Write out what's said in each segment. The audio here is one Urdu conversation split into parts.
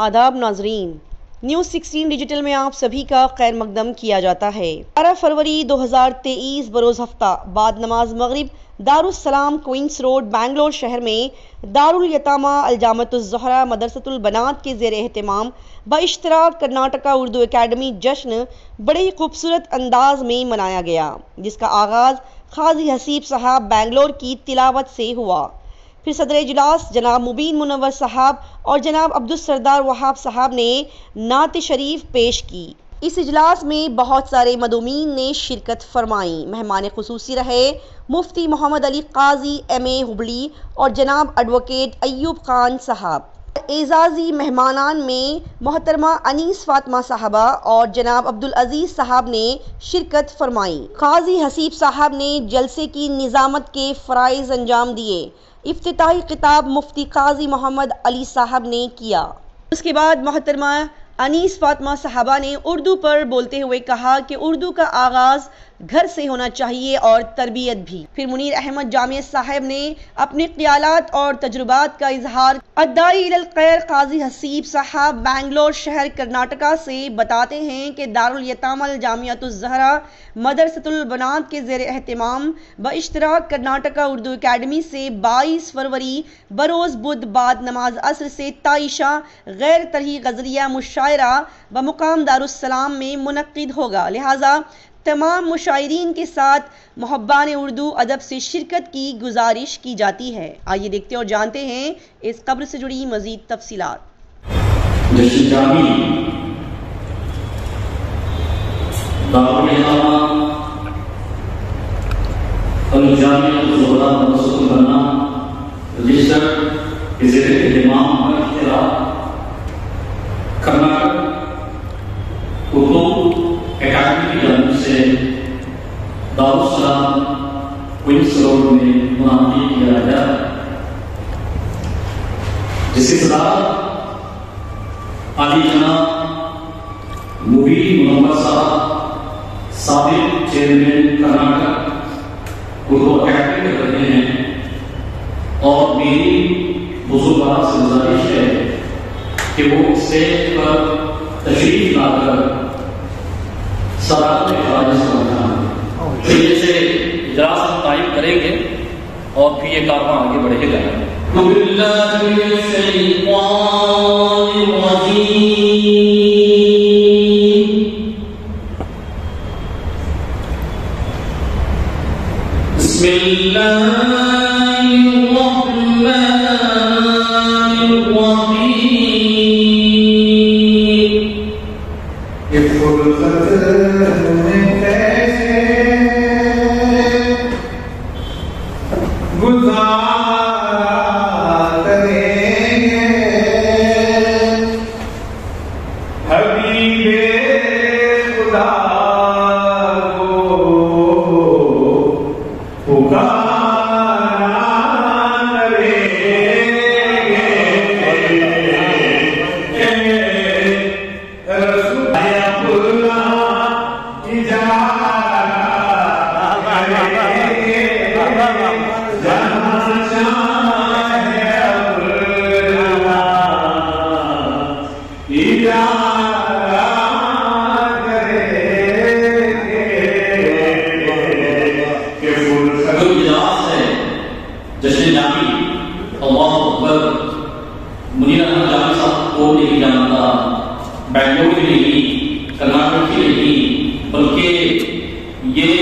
आदाब नाजरीन, न्यूज़ 16 डिजिटल में आप सभी का खैर मकदम किया जाता है। 12 फरवरी 2023 बरोज़ हफ्ता बाद नमाज मगरिब दारुस्सलाम क्वींस रोड बेंगलोर शहर में दारुल यतामा अलजामतुज़ ज़ोहरा मदरसतुल बनात के ज़ेर एहतमाम बइश्तिराक कर्नाटका उर्दू एकेडमी जश्न बड़े ही खूबसूरत अंदाज में मनाया गया, जिसका आगाज़ क़ाज़ी हसीब साहब बेंगलोर की तिलावत से हुआ। फिर सदर इजलास जनाब मुबीन मुनव्वर साहब और जनाब अब्दुल सरदार वहाब साहब ने नात शरीफ पेश की। इस इजलास में बहुत सारे मदूमीन ने शिरकत फरमाई। मेहमान खुसूसी रहे मुफ्ती मोहम्मद अली काजी MA हुबली और जनाब एडवोकेट अय्यूब खान साहब। एजाजी मेहमानान में मोहतरमा अनीस फातिमा साहबा और जनाब अब्दुल अजीज साहब ने शिरकत फरमाई। काजी हसीब साहब ने जलसे की निज़ामत के फ़राइज़ अंजाम दिए। इफ्तिताही खिताब मुफ्ती काजी मोहम्मद अली साहब ने किया। उसके बाद मोहतरमा अनीस फातिमा साहबा ने उर्दू पर बोलते हुए कहा कि उर्दू का आगाज़ घर से होना चाहिए और तरबियत भी। फिर मुनीर अहमद जामिया साहब ने अपने ख्यालात और तजुर्बात का इजहार अद्दाई इलल खैर काजी हसीब साहब बेंगलोर शहर कर्नाटका से बताते हैं कि दारुल यतामा अलजामियतुज़ ज़ोहरा मदरसतुल बनात के ज़ेर एहतमाम बइश्तिराक कर्नाटका उर्दू एकेडमी से 22 फरवरी बरोज़ बुध बाद नमाज असर से ताइशा गैर तरही गज़लिया मुशायरा बमुकाम दारुस्सलाम में मुनक्किद होगा। लिहाजा तमाम मुशायरीन के साथ मुहब्बान उर्दू अदब से शिरकत की गुजारिश की जाती है। आइए देखते और जानते हैं इस खबर से जुड़ी मजीद तफसीलात। दारुस्सलाम क्वींस रोड में मुनादी किया गया, जिसके साथ आदि जनाब मुबीन मुनव्वर साहब साबिक चेयरमैन कर्नाटक उर्दू एकेडमी कर रहे हैं और मेरी बुजुर्गान से गुजारिश है कि वो स्टेज पर तशरीफ लाकर सदाकत ख़ालिस करना से इजलास हम कायम करेंगे और फिर ये कारवां आगे बढ़ेगा। मुनीर अहमद जामिया साहब को नहीं जानता, बेंगलोर की नहीं, कर्नाटक की नहीं, बल्कि ये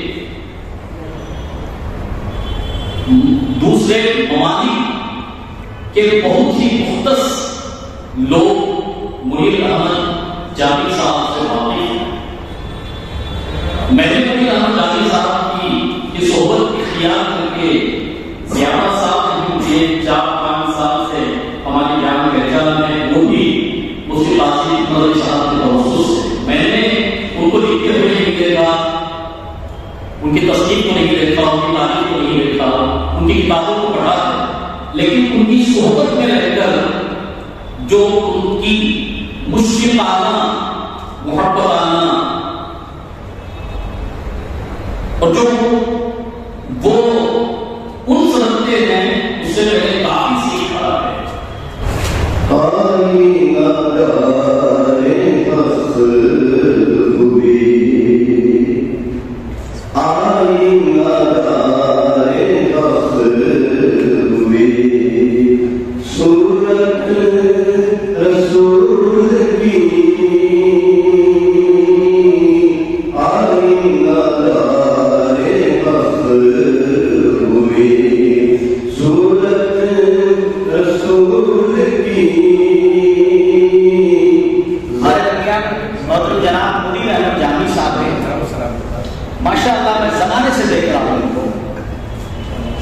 दूसरे ममालिक के बहुत ही मुख्तस लोग मुनीर अहमद जामिया साहब से वाकिफ हैं। मैंने मुनीर अहमद जामिया साहब की सोहबत इख्तियार करके ज़ियादा साहब ने मुझे 4-5 साल से हमारी जान पहचान है, वो भी मुफ्ती काजी मदनी साहब के तवज्जुह से मैंने उनको लिखते हुए नहीं देखा, उनकी तस्दीक को नहीं देखा, उनकी तारीफ को नहीं देखा, उनकी किताबों को पढ़ा है, लेकिन उनकी सोहबत में रहकर जो उनकी मुश्किलाना मोहब्बताना और जो वो उन समझते हैं उससे मैंने काफी सीखा है।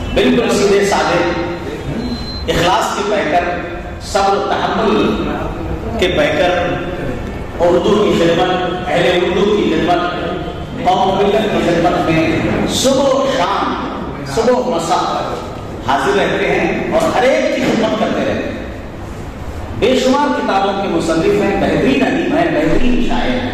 بالکل سیدھے سادے اخلاص کے پیکر، صبر و تحمل کے پیکر، اردو کی خدمت، اہل اردو کی خدمت، قوم ملت کی خدمت میں صبح و شام، صبح و مساء حاضر رہتے ہیں اور ہر ایک کی خدمت کرتے رہتے ہیں۔ بے شمار کتابوں کے مصنف ہیں، بہترین ادیب ہیں، بہترین شاعر ہیں۔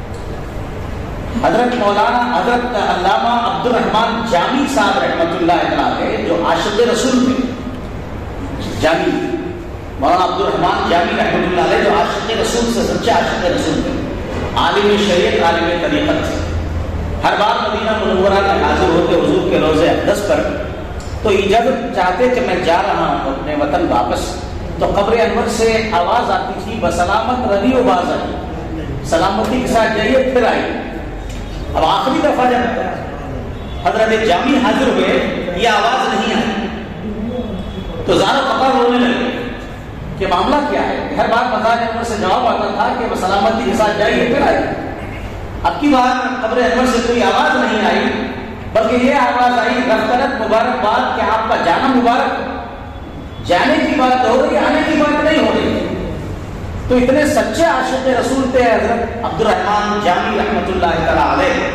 حضرت مولانا حضرت علامہ عبد الرحمن جامی صاحب رحمۃ اللہ علیہ جو عاشق رسول تھے، جامی مولانا عبد الرحمن جامی رحمۃ اللہ علیہ جو عاشق رسول سے سچے عاشق رسول تھے، عالم شریعت، عالم طریقت تھے۔ ہر بار مدینہ منورہ میں حاضر ہوتے حضور کے روضہ اقدس پر، تو اجازت چاہتے کہ میں جا رہا ہوں اپنے وطن واپس، تو قبر انور سے آواز آتی تھی بسلامت ردی و باز آئی، سلامتی کے ساتھ جائیے پھر آئی۔ اب آخری دفعہ جب حضرت جامی حاضر ہوئے یہ آواز نہیں آئی تو زارا پکا رونے لگے کہ معاملہ کیا ہے۔ ہر بار مزار انور سے جواب آتا تھا کہ بسلامتی کے ساتھ جائیے پھر آئی، اب کی بار قبر انور سے کوئی آواز نہیں آئی، بلکہ یہ آواز آئی رفترت مبارکباد کہ آپ کا جانا مبارک۔ جانے کی بات ہو رہی، آنے کی بات نہیں ہو رہی۔ تو اتنے سچے عاشق رسول تھے حضرت عبد الرحمن جامی رحمۃ اللہ تعالی علیہ،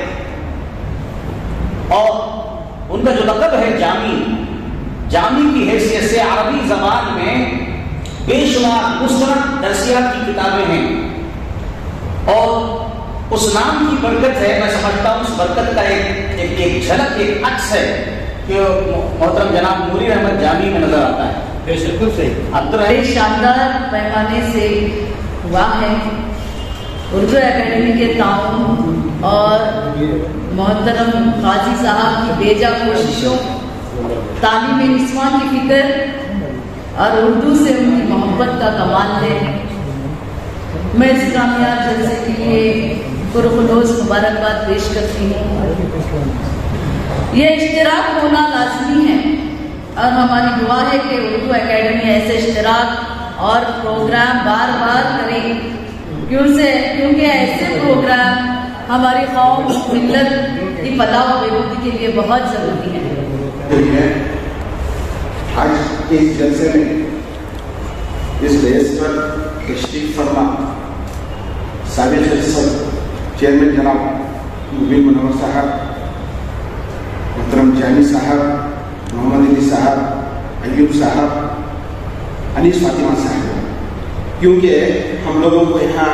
اور ان کا جو لقب ہے جامی، جامی کی حیثیت سے عربی زبان میں بے شمار مستند درسیات کی کتابیں ہیں، اور اس نام کی برکت ہے، میں سمجھتا ہوں اس برکت کا ایک جھلک، ایک عکس ہے کہ محترم جناب نوری احمد جامی میں نظر آتا ہے۔ بالکل صحیح، عبدالرحیم شاندار پیمانے سے ہوا ہے۔ اردو اکیڈمی کے تعاون اور محترم قاضی صاحب کی بیجا کوششوں، تعلیم نسواں کی فکر اور اردو سے ان کی محبت کا کمال ہے۔ میں اس کامیاب جلسے کے لیے پرخلوص مبارکباد پیش کرتی ہوں۔ یہ اشتراک ہونا لازمی ہے اور ہماری دعا ہے کہ اردو اکیڈمی ایسے اشتراک اور پروگرام بار بار کرے، کیونکہ ایسے پروگرام ہماری قوم ملت کی فلاح و بہبودی کے لیے بہت ضروری ہے۔ آج کے اس جلسے میں اس ڈیس پر تشریف فرما سابق چیئرمین جناب مبین منور صاحب، محترم جامی صاحب، محمد علی صاحب، ایوب صاحب، انیس فاطمہ صاحب، کیونکہ ہم لوگوں کو یہاں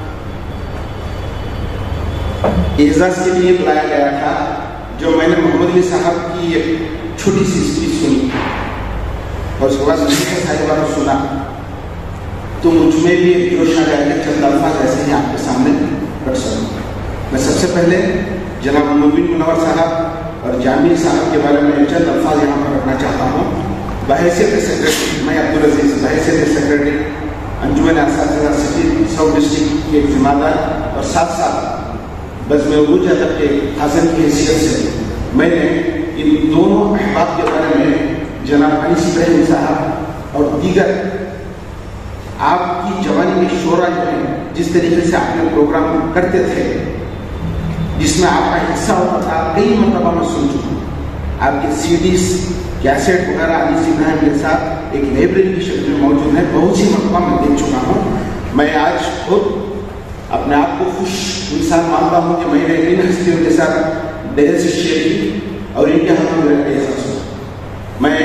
اعزاز کے لیے بلایا گیا تھا۔ جو میں نے محمد علی صاحب کی ایک چھوٹی سی اسپیچ سنی اور اس کے بعد صاحبہ کو سنا تو مجھ میں بھی ایک جوش آ گیا کہ چند الفاظ ایسے ہی آپ کے سامنے رکھ سکوں۔ میں سب سے پہلے جناب مبین منور صاحب اور جامی صاحب کے بارے میں چند الفاظ یہاں پر رکھنا چاہتا ہوں۔ بحیثیت سیکرٹری میں عبدالعزیز، بحیثیت سیکرٹری انجمن اساتذہ سٹی ساؤتھ ڈسٹرکٹ کے ایک ذمہ دار اور ساتھ ساتھ بزم عروج ادب کے حاضر کی حیثیت سے میں نے ان دونوں احباب کے بارے میں جناب انیس ابراہیم صاحب اور دیگر آپ کی جوانی میں شعرا جو ہیں جس طریقے سے آپ نے پروگرام کرتے تھے جس میں آپ کا حصہ ہوتا تھا، کئی مرتبہ میں سن چکا ہوں۔ آپ کے سی ڈیز، کیسٹ وغیرہ انیس ابراہیم کے ساتھ ایک لائبریری کی شکل میں موجود ہے، بہت سی مرتبہ میں دیکھ چکا ہوں۔ میں آج خود اپنے آپ کو خوش انسان مانتا ہوں کہ میں نے ان ہستیوں کے ساتھ ڈیل سے شیئر کی اور ان کے ہاتھوں میں احساس ہوا۔ میں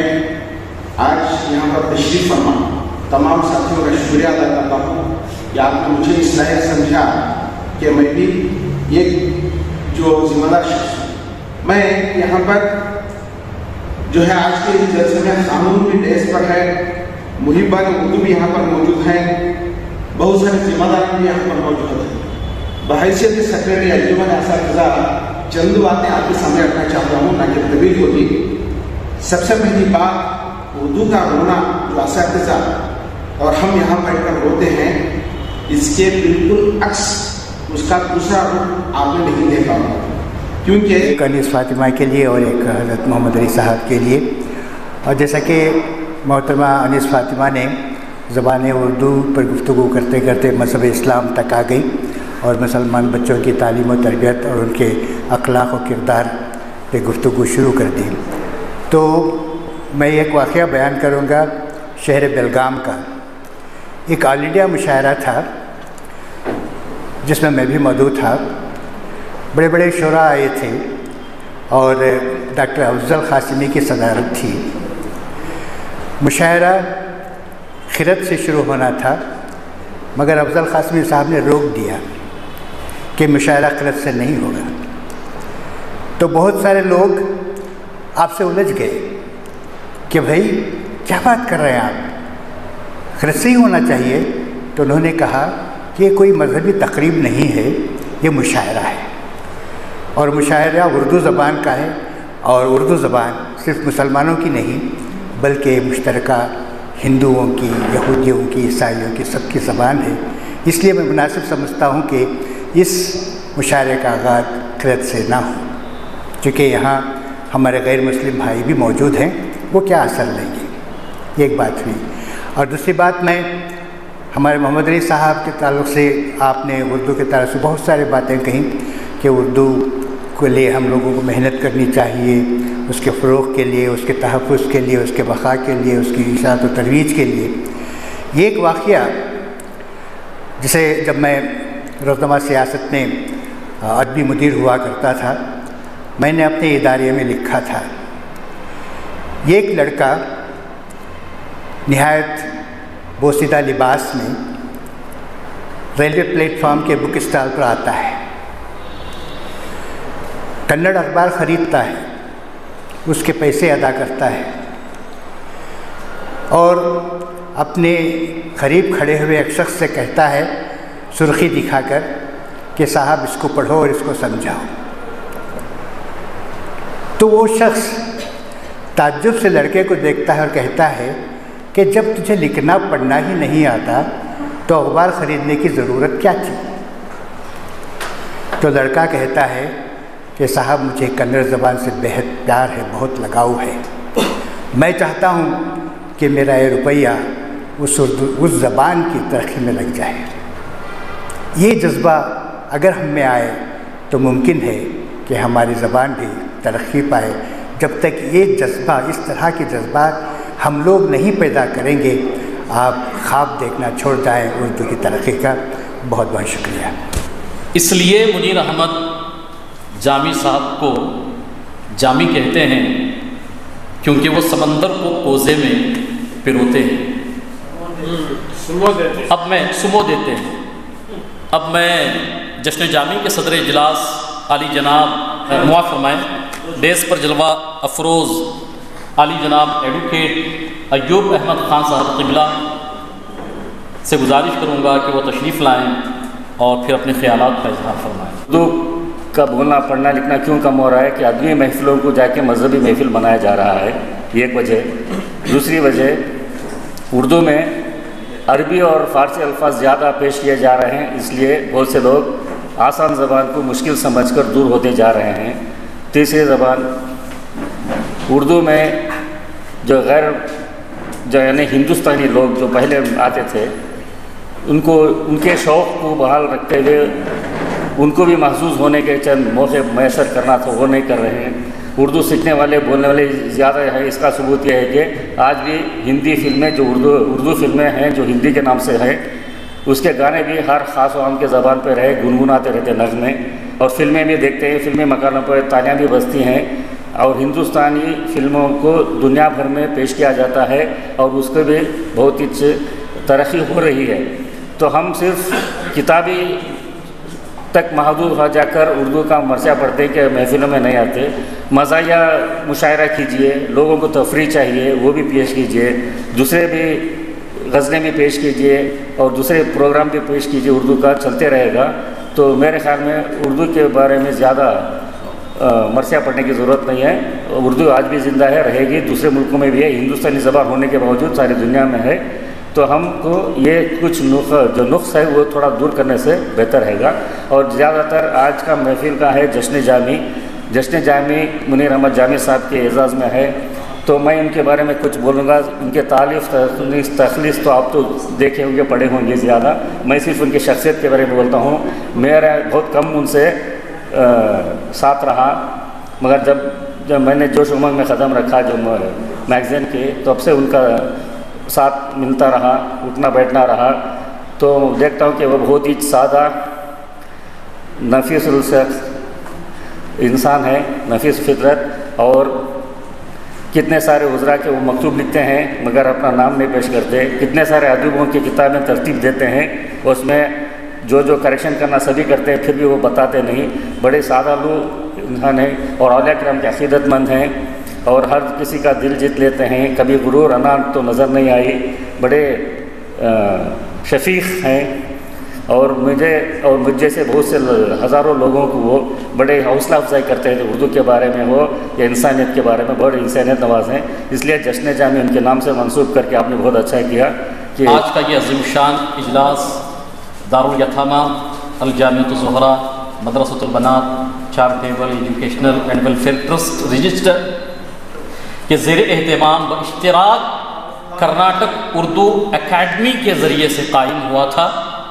آج یہاں پر تشریف فرما تمام ساتھیوں کا شکریہ ادا کرتا ہوں کہ آپ نے مجھے اس لائق سمجھا کہ میں بھی ایک جو ذمہ دار شخص ہوں۔ میں یہاں پر جو ہے آج کے اس جلسے میں قانون بھی ڈیس پر ہے، محبان اردو بھی یہاں پر موجود ہیں، بہت سارے ذمہ دار بھی یہاں پر موجود ہیں۔ بحیثیت سیکرٹری انجمن اساتذہ چند باتیں آپ کے سامنے رکھنا چاہتا ہوں نہ کہ طویل ہوگی۔ سب سے پہلی بات، اردو کا رونا جو اساتذہ اور ہم یہاں بیٹھ کر روتے ہیں، اس کے بالکل عکس اس کا دوسرا رخ آپ نے نہیں دیکھا ہوگا، کیونکہ ایک انیس فاطمہ کے لیے اور ایک حضرت محمد علی صاحب کے لیے۔ اور جیسا کہ محترمہ انیس فاطمہ نے زبان اردو پر گفتگو کرتے کرتے مذہب اسلام تک آ گئی اور مسلمان بچوں کی تعلیم و تربیت اور ان کے اخلاق و کردار پہ گفتگو شروع کر دی، تو میں ایک واقعہ بیان کروں گا شہر بیلگام کا۔ ایک آل انڈیا مشاعرہ تھا جس میں میں بھی موجود تھا۔ بڑے بڑے شعراء آئے تھے اور ڈاکٹر افضل قاسمی کی صدارت تھی۔ مشاعرہ خرد سے شروع ہونا تھا، مگر افضل قاسمی صاحب نے روک دیا کہ مشاعرہ خرد سے نہیں ہوگا۔ تو بہت سارے لوگ آپ سے الجھ گئے کہ بھائی کیا بات کر رہے ہیں آپ، خرد سے ہی ہونا چاہیے۔ تو انہوں نے کہا کہ یہ کوئی مذہبی تقریب نہیں ہے، یہ مشاعرہ ہے، اور مشاعرہ اردو زبان کا ہے، اور اردو زبان صرف مسلمانوں کی نہیں بلکہ مشترکہ ہندوؤں کی، یہودیوں کی، عیسائیوں کی، سب کی زبان ہے۔ اس لیے میں مناسب سمجھتا ہوں کہ اس مشاعرے کا آغاز خرد سے نہ ہو، چونکہ یہاں ہمارے غیر مسلم بھائی بھی موجود ہیں، وہ کیا اثر لیں گے۔ یہ ایک بات ہوئی۔ اور دوسری بات، میں ہمارے محمد علی صاحب کے تعلق سے آپ نے اردو کے تعلق سے بہت سارے باتیں کہیں کہ اردو کے لیے ہم لوگوں کو محنت کرنی چاہیے، اس کے فروغ کے لیے، اس کے تحفظ کے لیے، اس کے بقا کے لیے، اس کی اشاعت و ترویج کے لیے۔ یہ ایک واقعہ جسے جب میں روزنامہ سیاست میں ادبی مدیر ہوا کرتا تھا، میں نے اپنے ادارے میں لکھا تھا۔ یہ ایک لڑکا نہایت بوسیدہ لباس میں ریلوے پلیٹ فارم کے بک اسٹال پر آتا ہے، کنڑ اخبار خریدتا ہے، اس کے پیسے ادا کرتا ہے، اور اپنے قریب کھڑے ہوئے ایک شخص سے کہتا ہے سرخی دکھا کر کہ صاحب اس کو پڑھو اور اس کو سمجھاؤ۔ تو وہ شخص تعجب سے لڑکے کو دیکھتا ہے اور کہتا ہے کہ جب تجھے لکھنا پڑھنا ہی نہیں آتا تو اخبار خریدنے کی ضرورت کیا تھی؟ تو لڑکا کہتا ہے کہ صاحب مجھے کنڑ زبان سے بہت پیار ہے، بہت لگاؤ ہے، میں چاہتا ہوں کہ میرا یہ روپیہ اس زبان کی ترقی میں لگ جائے۔ یہ جذبہ اگر ہم میں آئے تو ممکن ہے کہ ہماری زبان بھی ترقی پائے۔ جب تک یہ جذبہ، اس طرح کے جذبات ہم لوگ نہیں پیدا کریں گے، آپ خواب دیکھنا چھوڑ جائیں اردو کی ترقی کا۔ بہت بہت شکریہ۔ اس لیے منیر احمد جامی صاحب کو جامی کہتے ہیں کیونکہ وہ سمندر کو کوزے میں پروتے ہیں۔ اب میں سمو دیتے ہیں۔ اب میں جشن جامی کے صدر اجلاس عالی جناب معاف فرمائیں ڈیس پر جلوہ افروز عالی جناب ایڈوکیٹ ایوب احمد خان صاحب قبلہ سے گزارش کروں گا کہ وہ تشریف لائیں اور پھر اپنے خیالات کا اظہار فرمائیں۔ اردو کا بولنا پڑھنا لکھنا کیوں کم ہو رہا ہے کہ آدمی محفلوں کو جا کے مذہبی محفل بنایا جا رہا ہے، یہ ایک وجہ۔ دوسری وجہ، اردو میں عربی اور فارسی الفاظ زیادہ پیش کیے جا رہے ہیں، اس لیے بہت سے لوگ آسان زبان کو مشکل سمجھ کر دور ہوتے جا رہے ہیں۔ تیسری زبان، اردو میں جو یعنی ہندوستانی لوگ جو پہلے آتے تھے، ان کے شوق کو بحال رکھتے ہوئے ان کو بھی محظوظ ہونے کے چند موقع میسر کرنا تھا، وہ نہیں کر رہے ہیں۔ اردو سیکھنے والے بولنے والے زیادہ ہے، اس کا ثبوت یہ ہے کہ آج بھی ہندی فلمیں جو اردو فلمیں ہیں جو ہندی کے نام سے ہیں، اس کے گانے بھی ہر خاص و عام کے زبان پہ رہے گنگناتے رہتے نغمے، اور فلمیں بھی دیکھتے ہیں، فلمی مقاموں پر تالیاں بھی بجتی ہیں، اور ہندوستانی فلموں کو دنیا بھر میں پیش کیا جاتا ہے، اور اس کو بھی بہت ہی ترقی ہو رہی ہے۔ تو ہم صرف کتابی تک محدود ہو جا کر اردو کا مرثیہ پڑھتے کہ محفلوں میں نہیں آتے۔ مزاحیہ مشاعرہ کیجئے، لوگوں کو تفریح چاہیے، وہ بھی پیش کیجئے، دوسرے بھی غزلیں بھی پیش کیجئے اور دوسرے پروگرام بھی پیش کیجئے، اردو کا چلتے رہے گا۔ تو میرے خیال میں اردو کے بارے میں زیادہ مرثیہ پڑھنے کی ضرورت نہیں ہے۔ اردو آج بھی زندہ ہے، رہے گی، دوسرے ملکوں میں بھی ہے، ہندوستانی زبان ہونے کے باوجود ساری دنیا میں ہے۔ تو ہم کو یہ کچھ جو نقص ہے وہ تھوڑا دور کرنے سے بہتر رہے گا۔ اور زیادہ تر آج کا محفل کا ہے جشن جامی منیر احمد جامی صاحب کے اعزاز میں ہے، تو میں ان کے بارے میں کچھ بولوں گا۔ ان کے تخلیص تو آپ تو دیکھے ہوں گے، پڑھے ہوں گے زیادہ، میں صرف ان کی شخصیت کے بارے میں بولتا ہوں۔ میرا بہت کم ان سے ساتھ رہا، مگر جب جب میں نے جوش امنگ میں قدم رکھا جو میگزین کے، تب سے ان کا ساتھ ملتا رہا، اٹھنا بیٹھنا رہا، تو دیکھتا ہوں کہ وہ بہت ہی سادہ نفیس الشخص انسان ہے، نفیس فطرت، اور کتنے سارے وزراء کے وہ مکتوب لکھتے ہیں مگر اپنا نام نہیں پیش کرتے، کتنے سارے ادیبوں کی کتابیں ترتیب دیتے ہیں، اس میں جو کریکشن کرنا سبھی کرتے ہیں، پھر بھی وہ بتاتے نہیں، بڑے سادہ لوگ انسان ہیں، اور اولیاء کرام کے عقیدت مند ہیں، اور ہر کسی کا دل جیت لیتے ہیں، کبھی غرور انا تو نظر نہیں آئی، بڑے شفیق ہیں، اور مجھ جیسے بہت سے ہزاروں لوگوں کو وہ بڑے حوصلہ افزائی کرتے ہیں، اردو کے بارے میں ہو یا انسانیت کے بارے میں، بڑے انسانیت نواز ہیں، اس لیے جشن جامی ان کے نام سے منسوب کر کے آپ نے بہت اچھا کیا کہ آج کا یہ عظیم شان اجلاس Darul Yatama Al Jamia Al Zahra Madrasatul Banat charitable educational and welfare trust register کے زیر اہتمام و اشتراک کرناٹک اردو اکیڈمی کے ذریعے سے قائم ہوا تھا،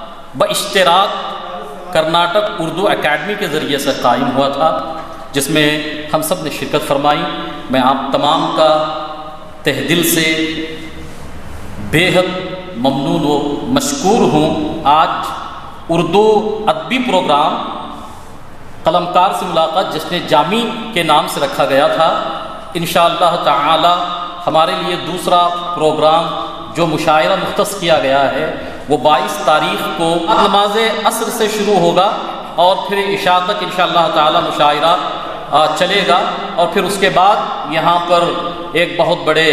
باشتراک کرناٹک اردو اکیڈمی کے ذریعے سے قائم ہوا تھا، جس میں ہم سب نے شرکت فرمائی۔ میں آپ تمام کا تہ دل سے بے حد ممنون و مشکور ہوں۔ آج اردو ادبی پروگرام قلمکار سے ملاقات جشن جامی کے نام سے رکھا گیا تھا۔ انشاءاللہ تعالی ہمارے لیے دوسرا پروگرام جو مشاعرہ مختص کیا گیا ہے وہ 22 تاریخ کو نماز عصر سے شروع ہوگا، اور پھر عشاء تک انشاءاللہ تعالی مشاعرہ چلے گا، اور پھر اس کے بعد یہاں پر ایک بہت بڑے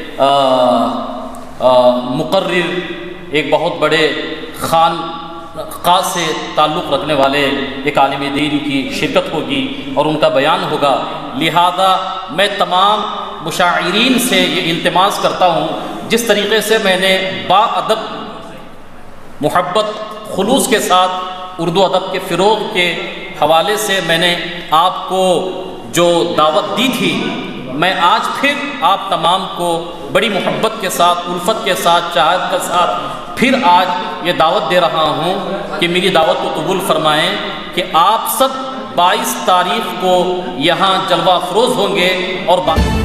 مقرر، ایک بہت بڑے خانقاہ سے تعلق رکھنے والے ایک عالم دین کی شرکت ہوگی اور ان کا بیان ہوگا۔ لہذا میں تمام مشاعرین سے یہ التماس کرتا ہوں، جس طریقے سے میں نے با ادب محبت خلوص کے ساتھ اردو ادب کے فروغ کے حوالے سے میں نے آپ کو جو دعوت دی تھی، میں آج پھر آپ تمام کو بڑی محبت کے ساتھ، الفت کے ساتھ، چاہت کے ساتھ پھر آج یہ دعوت دے رہا ہوں کہ میری دعوت کو قبول فرمائیں کہ آپ سب 22 تاریخ کو یہاں جلوہ افروز ہوں گے، اور